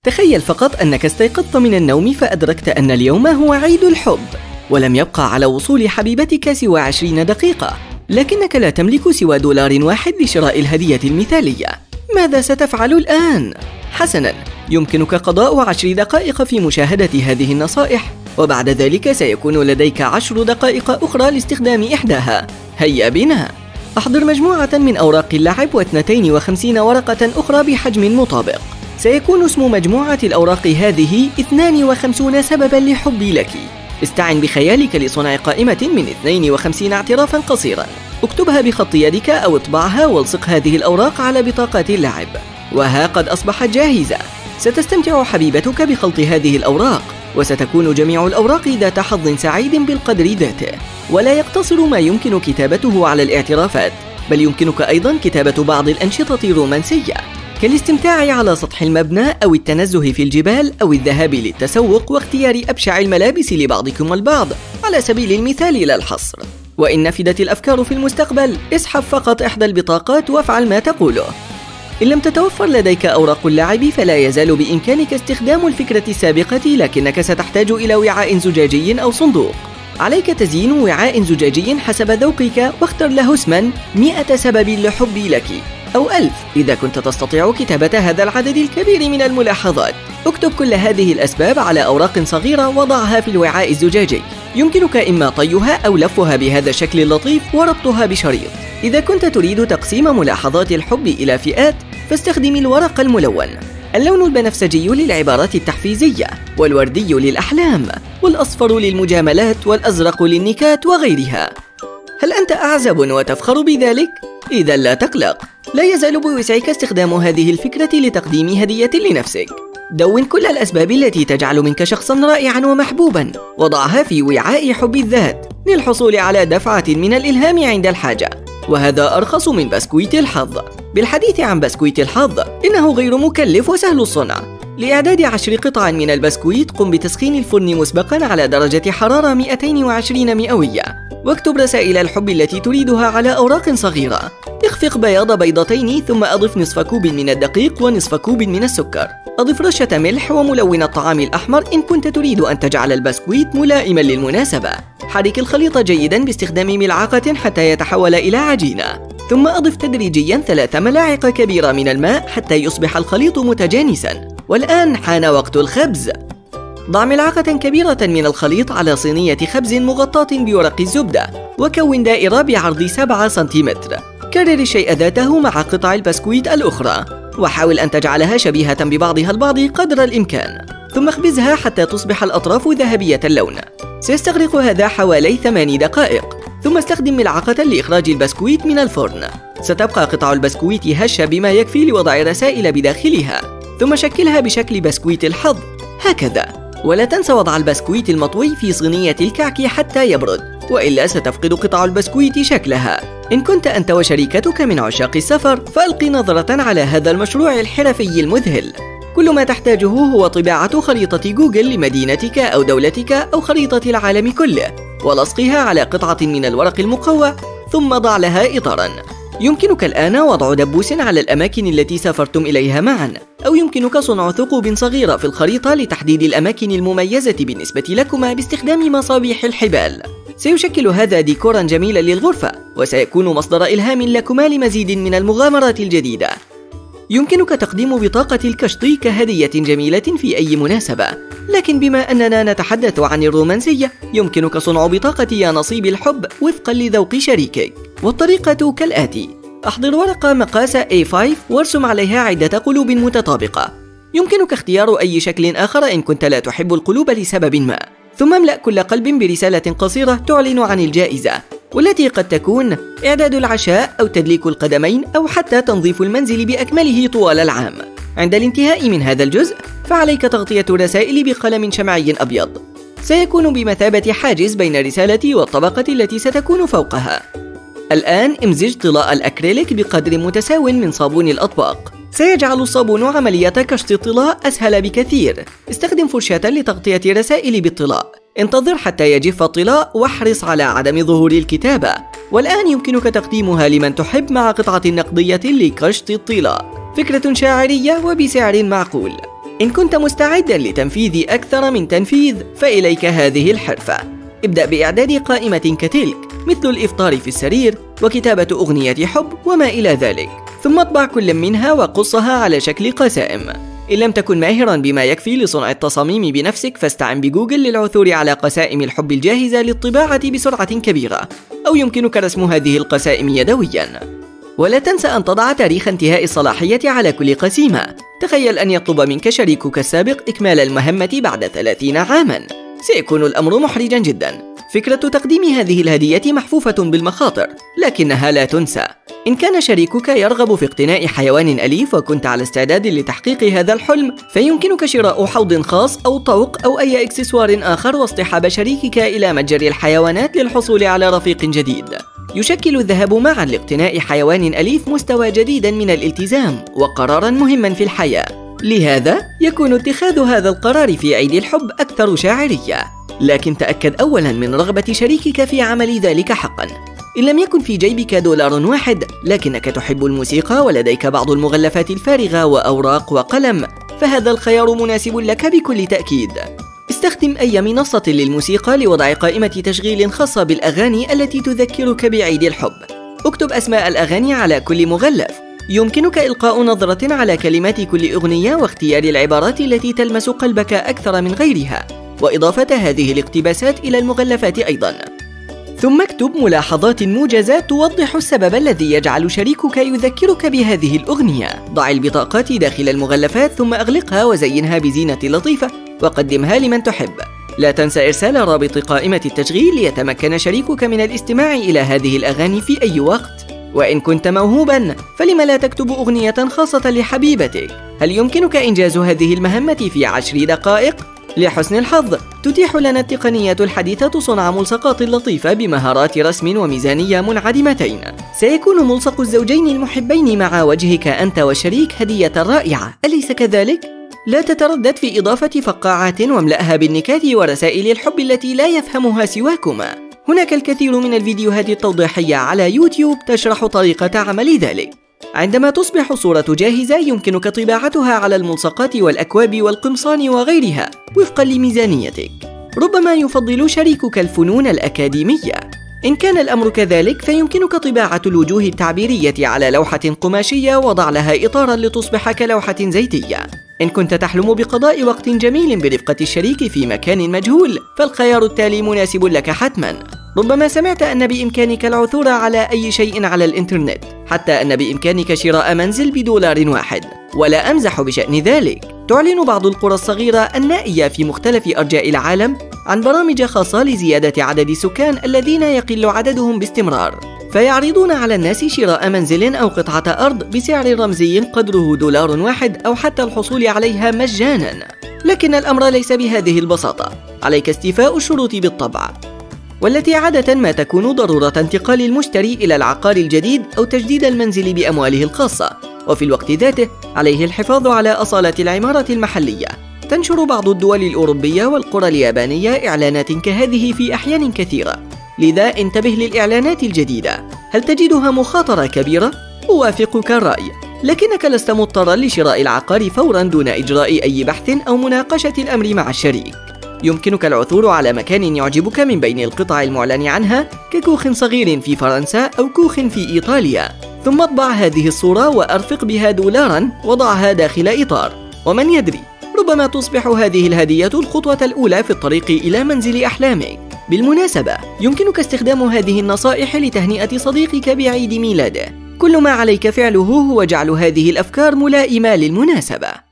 تخيل فقط أنك استيقظت من النوم فأدركت أن اليوم هو عيد الحب، ولم يبقى على وصول حبيبتك سوى 20 دقيقة، لكنك لا تملك سوى $1 لشراء الهدية المثالية. ماذا ستفعل الآن؟ حسناً، يمكنك قضاء 10 دقائق في مشاهدة هذه النصائح، وبعد ذلك سيكون لديك 10 دقائق أخرى لاستخدام إحداها. هيا بنا! أحضر مجموعة من أوراق اللعب و52 ورقة أخرى بحجم مطابق. سيكون اسم مجموعة الأوراق هذه 52 سبباً لحبي لك. استعن بخيالك لصنع قائمة من 52 اعترافاً قصيراً. اكتبها بخط يدك أو اطبعها والصق هذه الأوراق على بطاقات اللعب. وها قد أصبحت جاهزة. ستستمتع حبيبتك بخلط هذه الأوراق، وستكون جميع الأوراق ذات حظ سعيد بالقدر ذاته. ولا يقتصر ما يمكن كتابته على الاعترافات، بل يمكنك أيضاً كتابة بعض الأنشطة الرومانسية، كالاستمتاع على سطح المبنى أو التنزه في الجبال أو الذهاب للتسوق واختيار أبشع الملابس لبعضكم البعض على سبيل المثال لا الحصر. وإن نفدت الأفكار في المستقبل، اسحب فقط إحدى البطاقات وافعل ما تقوله. إن لم تتوفر لديك أوراق اللعب فلا يزال بإمكانك استخدام الفكرة السابقة، لكنك ستحتاج إلى وعاء زجاجي أو صندوق. عليك تزيين وعاء زجاجي حسب ذوقك واختر له اسماً 100 سبب لحبي لك، أو 1000 إذا كنت تستطيع كتابة هذا العدد الكبير من الملاحظات. اكتب كل هذه الأسباب على أوراق صغيرة وضعها في الوعاء الزجاجي. يمكنك إما طيها أو لفها بهذا الشكل اللطيف وربطها بشريط. إذا كنت تريد تقسيم ملاحظات الحب إلى فئات، فاستخدم الورق الملون. اللون البنفسجي للعبارات التحفيزية، والوردي للأحلام، والأصفر للمجاملات، والأزرق للنكات وغيرها. هل أنت أعزب وتفخر بذلك؟ إذا لا تقلق، لا يزال بوسعك استخدام هذه الفكرة لتقديم هدية لنفسك. دون كل الأسباب التي تجعل منك شخصاً رائعاً ومحبوباً، وضعها في وعاء حب الذات للحصول على دفعة من الإلهام عند الحاجة. وهذا أرخص من بسكويت الحظ. بالحديث عن بسكويت الحظ، إنه غير مكلف وسهل الصنع. لإعداد 10 قطع من البسكويت، قم بتسخين الفرن مسبقاً على درجة حرارة 220 مئوية، واكتب رسائل الحب التي تريدها على أوراق صغيرة. اخفق بياض بيضتين، ثم أضف نصف كوب من الدقيق ونصف كوب من السكر. أضف رشة ملح وملون الطعام الأحمر إن كنت تريد أن تجعل البسكويت ملائماً للمناسبة. حرك الخليط جيداً باستخدام ملعقة حتى يتحول إلى عجينة، ثم أضف تدريجياً 3 ملاعق كبيرة من الماء حتى يصبح الخليط متجانساً. والآن حان وقت الخبز. ضع ملعقة كبيرة من الخليط على صينية خبز مغطاة بورق الزبدة، وكون دائرة بعرض 7 سنتيمتر. كرر الشيء ذاته مع قطع البسكويت الأخرى، وحاول أن تجعلها شبيهة ببعضها البعض قدر الإمكان، ثم اخبزها حتى تصبح الأطراف ذهبية اللون. سيستغرق هذا حوالي 8 دقائق، ثم استخدم ملعقة لإخراج البسكويت من الفرن. ستبقى قطع البسكويت هشة بما يكفي لوضع رسائل بداخلها، ثم شكلها بشكل بسكويت الحظ هكذا. ولا تنسى وضع البسكويت المطوي في صينية الكعك حتى يبرد، وإلا ستفقد قطع البسكويت شكلها. إن كنت أنت وشريكتك من عشاق السفر، فألقي نظرة على هذا المشروع الحرفي المذهل. كل ما تحتاجه هو طباعة خريطة جوجل لمدينتك أو دولتك أو خريطة العالم كله، ولصقها على قطعة من الورق المقوى، ثم ضع لها إطاراً. يمكنك الآن وضع دبوس على الأماكن التي سافرتم إليها معاً، أو يمكنك صنع ثقوب صغيرة في الخريطة لتحديد الأماكن المميزة بالنسبة لكما باستخدام مصابيح الحبال. سيشكل هذا ديكوراً جميلاً للغرفة، وسيكون مصدر إلهام لكما لمزيد من المغامرات الجديدة. يمكنك تقديم بطاقة الكشط كهدية جميلة في أي مناسبة، لكن بما أننا نتحدث عن الرومانسية، يمكنك صنع بطاقة يا نصيب الحب وفقاً لذوق شريكك. والطريقة كالآتي: أحضر ورقة مقاس A5 وارسم عليها عدة قلوب متطابقة. يمكنك اختيار أي شكل آخر إن كنت لا تحب القلوب لسبب ما. ثم املأ كل قلب برسالة قصيرة تعلن عن الجائزة، والتي قد تكون إعداد العشاء أو تدليك القدمين أو حتى تنظيف المنزل بأكمله طوال العام. عند الانتهاء من هذا الجزء، فعليك تغطية الرسائل بقلم شمعي أبيض. سيكون بمثابة حاجز بين الرسالة والطبقة التي ستكون فوقها. الآن امزج طلاء الأكريليك بقدر متساو من صابون الأطباق. سيجعل الصابون عملية كشط الطلاء أسهل بكثير. استخدم فرشاة لتغطية الرسائل بالطلاء. انتظر حتى يجف الطلاء واحرص على عدم ظهور الكتابة. والآن يمكنك تقديمها لمن تحب مع قطعة نقدية لكشط الطلاء. فكرة شاعرية وبسعر معقول. إن كنت مستعداً لتنفيذ أكثر من تنفيذ فإليك هذه الحرفة. ابدأ بإعداد قائمة كتلك مثل الإفطار في السرير وكتابة أغنية حب وما إلى ذلك، ثم اطبع كل منها وقصها على شكل قسائم. إن لم تكن ماهراً بما يكفي لصنع التصاميم بنفسك فاستعن بجوجل للعثور على قسائم الحب الجاهزة للطباعة بسرعة كبيرة، أو يمكنك رسم هذه القسائم يدوياً. ولا تنسى أن تضع تاريخ انتهاء الصلاحية على كل قسيمة. تخيل أن يطلب منك شريكك السابق إكمال المهمة بعد 30 عاماً، سيكون الأمر محرجاً جداً. فكرة تقديم هذه الهدية محفوفة بالمخاطر، لكنها لا تنسى. إن كان شريكك يرغب في اقتناء حيوان أليف وكنت على استعداد لتحقيق هذا الحلم، فيمكنك شراء حوض خاص أو طوق أو أي إكسسوار آخر واصطحاب شريكك إلى متجر الحيوانات للحصول على رفيق جديد. يشكل الذهاب معا لاقتناء حيوان أليف مستوى جديدا من الالتزام وقرارا مهما في الحياة، لهذا يكون اتخاذ هذا القرار في عيد الحب أكثر شاعرية. لكن تأكد أولا من رغبة شريكك في عمل ذلك حقا. إن لم يكن في جيبك $1 لكنك تحب الموسيقى ولديك بعض المغلفات الفارغة وأوراق وقلم، فهذا الخيار مناسب لك بكل تأكيد. استخدم أي منصة للموسيقى لوضع قائمة تشغيل خاصة بالأغاني التي تذكرك بعيد الحب. اكتب أسماء الأغاني على كل مغلف. يمكنك إلقاء نظرة على كلمات كل أغنية واختيار العبارات التي تلمس قلبك أكثر من غيرها، وإضافة هذه الاقتباسات إلى المغلفات أيضاً. ثم اكتب ملاحظات موجزة توضح السبب الذي يجعل شريكك يذكرك بهذه الأغنية. ضع البطاقات داخل المغلفات ثم أغلقها وزينها بزينة لطيفة وقدمها لمن تحب. لا تنسى إرسال رابط قائمة التشغيل ليتمكن شريكك من الاستماع إلى هذه الأغاني في أي وقت. وإن كنت موهوباً فلم لا تكتب أغنية خاصة لحبيبتك؟ هل يمكنك إنجاز هذه المهمة في 10 دقائق؟ لحسن الحظ تتيح لنا التقنية الحديثة صنع ملصقات لطيفة بمهارات رسم وميزانية منعدمتين. سيكون ملصق الزوجين المحبين مع وجهك أنت والشريك هدية رائعة، أليس كذلك؟ لا تتردد في إضافة فقاعات واملأها بالنكات ورسائل الحب التي لا يفهمها سواكما. هناك الكثير من الفيديوهات التوضيحية على يوتيوب تشرح طريقة عمل ذلك. عندما تصبح الصورة جاهزة يمكنك طباعتها على الملصقات والأكواب والقمصان وغيرها وفقا لميزانيتك. ربما يفضل شريكك الفنون الأكاديمية. إن كان الأمر كذلك فيمكنك طباعة الوجوه التعبيرية على لوحة قماشية وضع لها إطارا لتصبح كلوحة زيتية. إن كنت تحلم بقضاء وقت جميل برفقة الشريك في مكان مجهول فالخيار التالي مناسب لك حتما. ربما سمعت أن بإمكانك العثور على أي شيء على الإنترنت، حتى أن بإمكانك شراء منزل $1 ولا أمزح بشأن ذلك. تعلن بعض القرى الصغيرة النائية في مختلف أرجاء العالم عن برامج خاصة لزيادة عدد السكان الذين يقل عددهم باستمرار، فيعرضون على الناس شراء منزل أو قطعة أرض بسعر رمزي قدره $1 أو حتى الحصول عليها مجانا. لكن الأمر ليس بهذه البساطة، عليك استيفاء الشروط بالطبع، والتي عادة ما تكون ضرورة انتقال المشتري إلى العقار الجديد أو تجديد المنزل بأمواله الخاصة، وفي الوقت ذاته عليه الحفاظ على أصالة العمارة المحلية. تنشر بعض الدول الأوروبية والقرى اليابانية إعلانات كهذه في أحيان كثيرة، لذا انتبه للإعلانات الجديدة. هل تجدها مخاطرة كبيرة؟ أوافقك الرأي، لكنك لست مضطرا لشراء العقار فورا دون إجراء أي بحث أو مناقشة الأمر مع الشريك. يمكنك العثور على مكان يعجبك من بين القطع المعلن عنها ككوخ صغير في فرنسا أو كوخ في إيطاليا، ثم اطبع هذه الصورة وأرفق بها $1 وضعها داخل إطار، ومن يدري ربما تصبح هذه الهدية الخطوة الأولى في الطريق إلى منزل أحلامك. بالمناسبة يمكنك استخدام هذه النصائح لتهنئة صديقك بعيد ميلاده. كل ما عليك فعله هو جعل هذه الأفكار ملائمة للمناسبة.